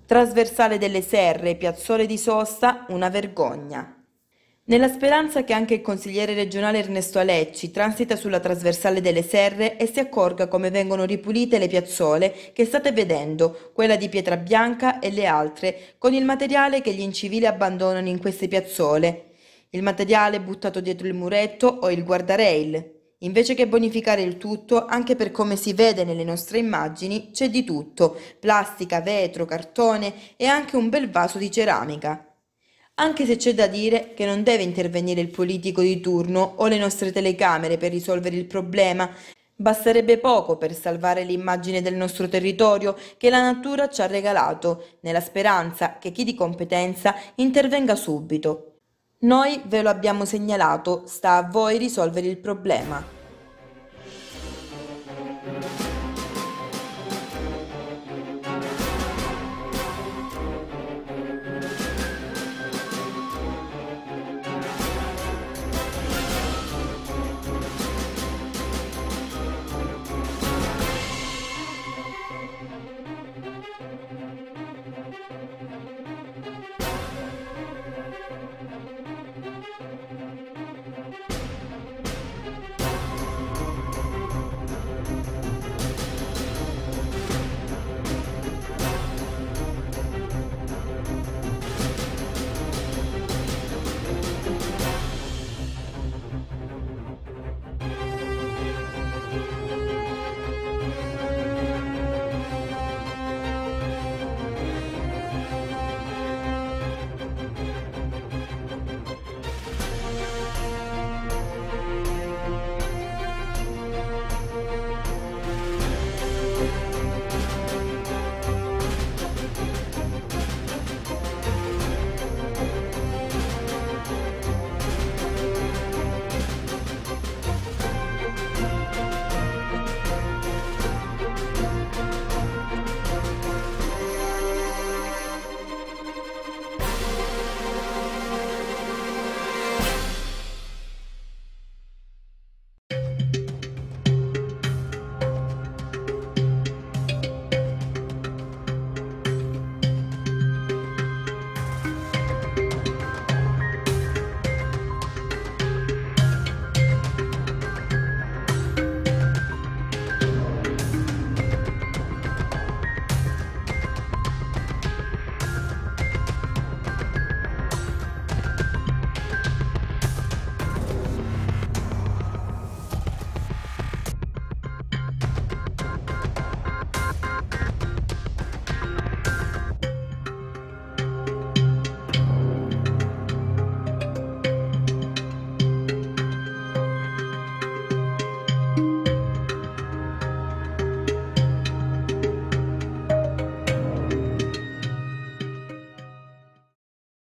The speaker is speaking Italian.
Trasversale delle Serre, Piazzole di Sosta, una vergogna. Nella speranza che anche il consigliere regionale Ernesto Alecci transita sulla trasversale delle Serre e si accorga come vengono ripulite le piazzole che state vedendo, quella di Pietrabianca e le altre, con il materiale che gli incivili abbandonano in queste piazzole. Il materiale buttato dietro il muretto o il guardrail. Invece che bonificare il tutto, anche per come si vede nelle nostre immagini, c'è di tutto: plastica, vetro, cartone e anche un bel vaso di ceramica. Anche se c'è da dire che non deve intervenire il politico di turno o le nostre telecamere per risolvere il problema, basterebbe poco per salvare l'immagine del nostro territorio che la natura ci ha regalato, nella speranza che chi di competenza intervenga subito. Noi ve lo abbiamo segnalato, sta a voi risolvere il problema.